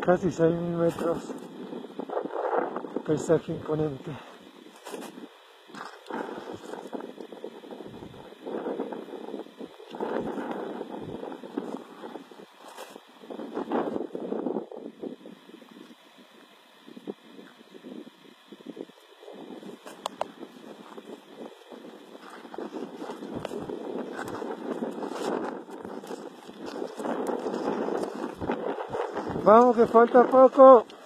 Casi 6.000 metros. Paisaje imponente. Vamos, que falta poco.